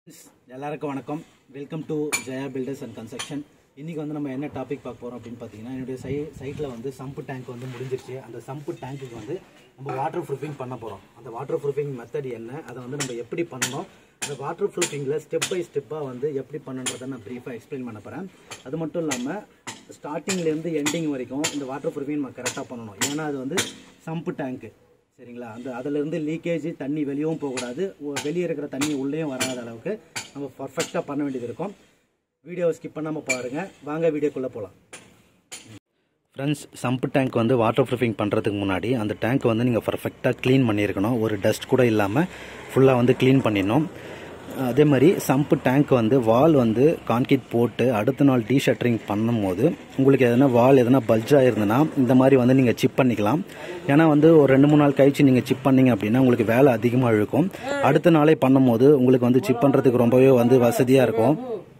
எல்லாருக்கும் வணக்கம். Welcome to Jaya builders and construction. இன்றைக்கி வந்து நம்ம என்ன டாபிக் பார்க்க போகிறோம் அப்படின்னு பார்த்தீங்கன்னா, என்னுடைய சைட்டில் வந்து சம்பு டேங்க் வந்து முடிஞ்சிருச்சு. அந்த சம்பு டேங்க்குக்கு வந்து நம்ம வாட்டர் ப்ரூஃபிங் பண்ண போகிறோம். அந்த வாட்டர் ப்ரூஃபிங் மெத்தட் என்ன, அதை வந்து நம்ம எப்படி பண்ணணும், அந்த வாட்டர் ப்ரூஃபிங்கில் ஸ்டெப் பை ஸ்டெப்பாக வந்து எப்படி பண்ணுன்றதை நான் ப்ரீஃபாக எக்ஸ்பிளைன் பண்ண போகிறேன். அது மட்டும் இல்லாமல் ஸ்டார்டிங்லேருந்து எண்டிங் வரைக்கும் இந்த வாட்டர் ப்ரூஃபிங் நம்ம கரெக்டாக பண்ணணும். ஏன்னா அது வந்து சம்பு டேங்க்கு, சரிங்களா? அதிலேருந்து லீக்கேஜ் தண்ணி வெளியவும் போகக்கூடாது, வெளியே இருக்கிற தண்ணி உள்ளேயும் வராத அளவுக்கு நம்ம பர்ஃபெக்டாக பண்ண வேண்டியது இருக்கும். வீடியோவை ஸ்கிப் பண்ணாமல் பாருங்கள். வாங்க வீடியோக்குள்ளே போகலாம். ஃப்ரெண்ட்ஸ், சம்பு டேங்க் வந்து வாட்டர் ப்ரூஃபிங் பண்ணுறதுக்கு முன்னாடி அந்த டேங்க் வந்து நீங்கள் பர்ஃபெக்டாக க்ளீன் பண்ணியிருக்கணும். ஒரு டஸ்ட் கூட இல்லாமல் ஃபுல்லாக வந்து க்ளீன் பண்ணிடணும். அதே மாதிரி சம்பு டேங்க் வந்து வால் வந்து கான்கிரீட் போட்டு அடுத்த நாள் டீஷட்டரிங் பண்ணும்போது உங்களுக்கு எதனா வால் எதனா பல்ஜாக இருந்ததுன்னா இந்த மாதிரி வந்து நீங்கள் சிப் பண்ணிக்கலாம். ஏன்னா வந்து ஒரு 2-3 நாள் கழிச்சு நீங்கள் சிப் பண்ணிங்க அப்படின்னா உங்களுக்கு வேலை அதிகமாக இழுக்கும். அடுத்த நாளே பண்ணும்போது உங்களுக்கு வந்து சிப் பண்ணுறதுக்கு ரொம்பவே வந்து வசதியாக இருக்கும்.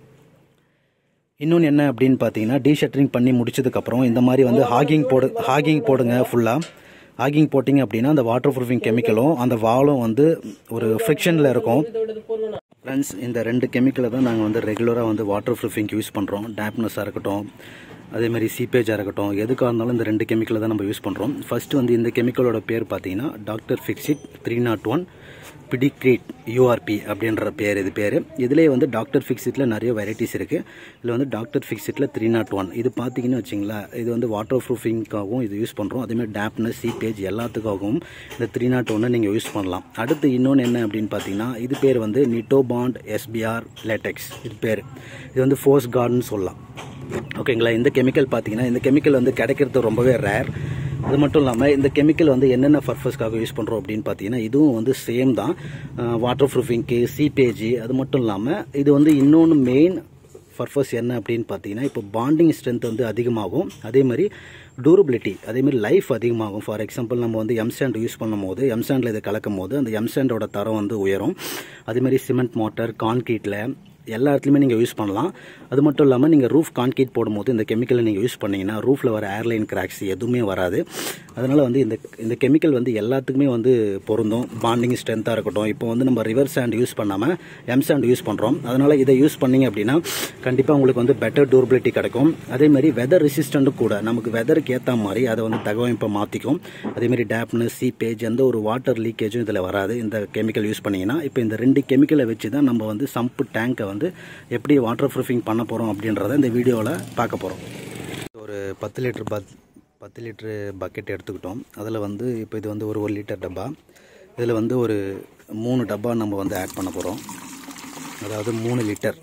இன்னொன்று என்ன அப்படின்னு பார்த்தீங்கன்னா, டீஷட்டரிங் பண்ணி முடிச்சதுக்கப்புறம் இந்த மாதிரி வந்து ஹாகிங் போடுங்க. ஃபுல்லாக ஹாகிங் போட்டிங்க அப்படின்னா அந்த வாட்டர் ப்ரூஃபிங் கெமிக்கலும் அந்த வாலும் வந்து ஒரு ஃப்ரிக்ஷனில் இருக்கும். ஃப்ரெண்ட்ஸ், இந்த 2 கெமிக்கலை தான் நாங்கள் வந்து ரெகுலராக வந்து வாட்டர் ப்ரூஃபிங்க்கு யூஸ் பண்ணுறோம். டேம்ப்னஸாக இருக்கட்டும், அதேமாதிரி சீப்பேஜாக இருக்கட்டும், எதுக்காக இருந்தாலும் இந்த 2 கெமிக்கலை தான் நம்ம யூஸ் பண்ணுறோம். ஃபர்ஸ்ட் வந்து இந்த கெமிக்கலோட பேர் பார்த்தீங்கன்னா டாக்டர் ஃபிக்ஸிட் 301 பிடிக்ரேட் யூஆர்பி அப்படின்ற பேர். இது பேர். இதிலே வந்து டாக்டர் ஃபிக்ஸிட்டில் நிறைய வெரைட்டிஸ் இருக்குது. இதில் வந்து டாக்டர் ஃபிக்ஸிட்டில் 301 இது பார்த்தீங்கன்னு வச்சிங்களேன், இது வந்து வாட்டர் ப்ரூஃபிங்காகவும் இது யூஸ் பண்ணுறோம். அதேமாதிரி டேம்ப்னஸ் சீப்பேஜ் எல்லாத்துக்காகவும் இந்த 301 நீங்கள் யூஸ் பண்ணலாம். அடுத்து இன்னொன்று என்ன அப்படின்னு பார்த்தீங்கன்னா, இது பேர் வந்து நிட்டோபாண்ட் எஸ்பிஆர் லேட்டெக்ஸ். இது பேர். இது வந்து ஃபோர்ஸ் கார்டுன்னு சொல்லலாம். ஓகேங்களா? இந்த கெமிக்கல் பார்த்தீங்கன்னா, இந்த கெமிக்கல் வந்து கிடைக்கிறது ரொம்பவே ரேர். அது மட்டும் இல்லாமல் இந்த கெமிக்கல் வந்து என்னென்ன பர்பஸ்க்காக யூஸ் பண்ணுறோம் அப்படின்னு பார்த்தீங்கன்னா, இதுவும் வந்து சேம் தான். வாட்டர் ப்ரூஃபிங்க்கு, சீப்பேஜ். அது மட்டும் இல்லாமல் இது வந்து இன்னொன்று மெயின் பர்பஸ் என்ன அப்படின்னு பார்த்தீங்கன்னா, இப்போ பாண்டிங் ஸ்ட்ரென்த் வந்து அதிகமாகும். அதே மாதிரி டூரபிலிட்டி, அதேமாதிரி லைஃப் அதிகமாகும். ஃபார் எக்ஸாம்பிள் நம்ம வந்து எம்சாண்ட் யூஸ் பண்ணும் போது, எம்சாண்டில் இதை கலக்கும் போது அந்த எம்சாண்டோட தரம் வந்து உயரும். அதேமாதிரி சிமெண்ட் மோட்டார், கான்கிரீட்டில் எல்லா இடத்துலையுமே நீங்கள் யூஸ் பண்ணலாம். அது மட்டும் இல்லாமல் நீங்கள் ரூஃப் கான்கிரீட் போடும்போது இந்த கெமிக்கலை நீங்கள் யூஸ் பண்ணிங்கன்னா ரூஃபில் வர ஏர்லைன் கிராக்ஸ் எதுவுமே வராது. அதனால் வந்து இந்த கெமிக்கல் வந்து எல்லாத்துக்குமே வந்து பொருந்தும். பாண்டிங் ஸ்ட்ரென்த்தாக இருக்கட்டும். இப்போ வந்து நம்ம ரிவர் சாண்ட் யூஸ் பண்ணாமல் எம்சாண்ட் யூஸ் பண்ணுறோம். அதனால் இதை யூஸ் பண்ணிங்க அப்படின்னா கண்டிப்பாக உங்களுக்கு வந்து பெட்டர் டூரபிலிட்டி கிடைக்கும். அதேமாதிரி வெதர் ரெசிஸ்டண்ட்டும் கூட. நமக்கு வெதருக்கு ஏற்ற மாதிரி அதை வந்து தகவமைப்பை மாற்றிக்கும். அதேமாதிரி டேப்னஸ், சீப்பேஜ், எந்த ஒரு வாட்டர் லீக்கேஜும் இதில் வராது இந்த கெமிக்கல் யூஸ் பண்ணிங்கன்னா. இப்போ இந்த 2 கெமிக்கலை வச்சு தான் நம்ம வந்து சம்பு டேங்கை வந்து எப்படி வாட்டர் ப்ரூஃபிங் பண்ண போகிறோம் அப்படின்றத இந்த வீடியோவில் பார்க்க போகிறோம். ஒரு 10 லிட்டரு பக்கெட் எடுத்துக்கிட்டோம். அதில் வந்து இப்போ இது வந்து ஒரு 1 லிட்டர் டப்பா. இதில் வந்து ஒரு 3 டப்பா நம்ம வந்து ஆட் பண்ண போகிறோம். அதாவது 3 லிட்டர்.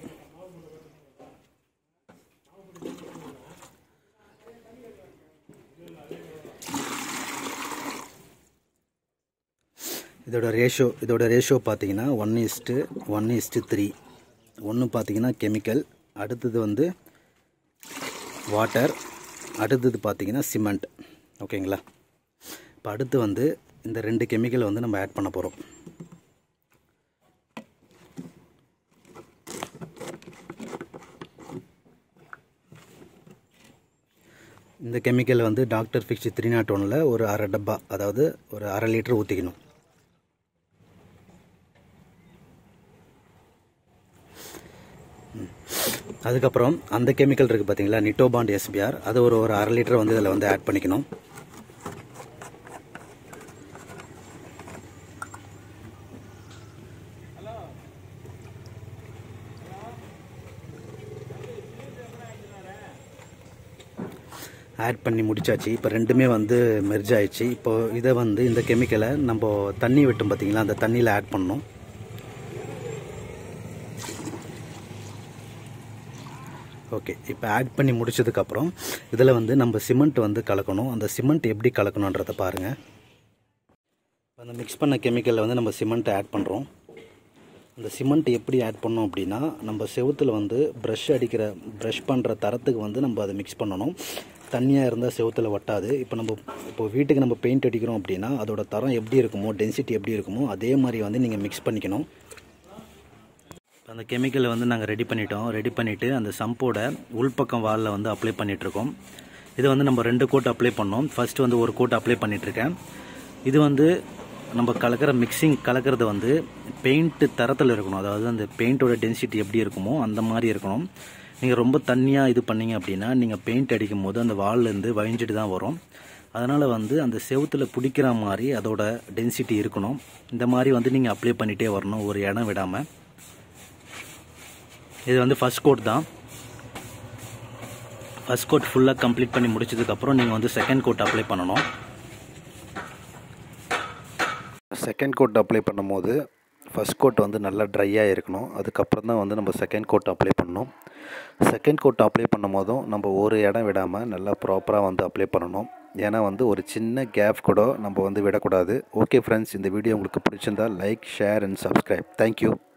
இதோட ரேஷியோ பார்த்தீங்கன்னா 1:1:3. ஒன்று பார்த்தீங்கன்னா கெமிக்கல், அடுத்தது வந்து வாட்டர், அடுத்தது பார்த்தீங்கன்னா சிமெண்ட். ஓகேங்களா? இப்போ அடுத்து வந்து இந்த 2 கெமிக்கலை வந்து நம்ம ஆட் பண்ண போகிறோம். இந்த கெமிக்கல் வந்து டாக்டர் ஃபிக்ஸிட் 301ல் ஒரு 1/2 டப்பா, அதாவது ஒரு 1/2 லிட்டர் ஊற்றிக்கணும். அதுக்கப்புறம் அந்த கெமிக்கல் இருக்குது பார்த்தீங்களா, நிட்டோபாண்ட் எஸ்பிஆர், அது ஒரு 1/2 லிட்டர் வந்து இதில் வந்து ஆட் பண்ணிக்கணும். ஆட் பண்ணி முடிச்சாச்சு. இப்போ 2மே வந்து மெர்ஜ் ஆயிடுச்சு. இப்போ இதை வந்து இந்த கெமிக்கலை நம்ம தண்ணி விட்டும் பார்த்தீங்களா, அந்த தண்ணியில் ஆட் பண்ணணும். ஓகே, இப்போ ஆட் பண்ணி முடிச்சதுக்கப்புறம் இதில் வந்து நம்ம சிமெண்ட் வந்து கலக்கணும். அந்த சிமெண்ட் எப்படி கலக்கணுன்றதை பாருங்கள். அந்த மிக்ஸ் பண்ண கெமிக்கலில் வந்து நம்ம சிமெண்ட்டை ஆட் பண்ணுறோம். அந்த சிமெண்ட் எப்படி ஆட் பண்ணோம் அப்படின்னா, நம்ம செவுத்தில் வந்து ப்ரஷ் பண்ணுற தரத்துக்கு வந்து நம்ம அதை மிக்ஸ் பண்ணணும். தண்ணியாக இருந்தால் செவுத்தில் ஒட்டாது. இப்போ வீட்டுக்கு நம்ம பெயிண்ட் அடிக்கிறோம் அப்படின்னா அதோட தரம் எப்படி இருக்குமோ, டென்சிட்டி எப்படி இருக்குமோ அதே மாதிரி வந்து நீங்கள் மிக்ஸ் பண்ணிக்கணும். அந்த கெமிக்கலை வந்து நாங்கள் ரெடி பண்ணிவிட்டு அந்த சம்போட உள்பக்கம் வாலில் வந்து அப்ளை பண்ணிகிட்ருக்கோம். இது வந்து நம்ம 2 கோட் அப்ளை பண்ணோம். ஃபர்ஸ்ட் வந்து 1 கோட் அப்ளை பண்ணிகிட்ருக்கேன். இது வந்து நம்ம மிக்சிங் கலக்கிறது வந்து பெயிண்ட்டு தரத்தில் இருக்கணும். அதாவது அந்த பெயிண்ட்டோட டென்சிட்டி எப்படி இருக்குமோ அந்த மாதிரி இருக்கணும். நீங்கள் ரொம்ப தண்ணியாக இது பண்ணீங்க அப்படின்னா நீங்கள் பெயிண்ட் அடிக்கும் போது அந்த வால்லேருந்து வழிஞ்சிட்டு தான் வரும். அதனால் வந்து அந்த செவுத்தில் பிடிக்கிற மாதிரி அதோட டென்சிட்டி இருக்கணும். இந்த மாதிரி வந்து நீங்கள் அப்ளை பண்ணிகிட்டே வரணும், ஒரு இடம் விடாமல். இது வந்து ஃபர்ஸ்ட் கோட் தான். ஃபர்ஸ்ட் கோட் ஃபுல்லாக கம்ப்ளீட் பண்ணி முடிச்சதுக்கப்புறம் நீங்கள் வந்து செகண்ட் கோட் அப்ளை பண்ணணும். செகண்ட் கோட் அப்ளை பண்ணும்போது ஃபர்ஸ்ட் கோட் வந்து நல்லா ட்ரையாக இருக்கணும். அதுக்கப்புறம் தான் வந்து நம்ம செகண்ட் கோட் அப்ளை பண்ணணும். செகண்ட் கோட் அப்ளை பண்ணும் போதும் நம்ம ஒரு இடம் விடாமல் நல்லா ப்ராப்பராக வந்து அப்ளை பண்ணணும். ஏன்னா வந்து ஒரு சின்ன கேப் கூட நம்ம வந்து விடக்கூடாது. ஓகே ஃப்ரெண்ட்ஸ், இந்த வீடியோ உங்களுக்கு பிடிச்சிருந்தால் like, share and subscribe. Thank you.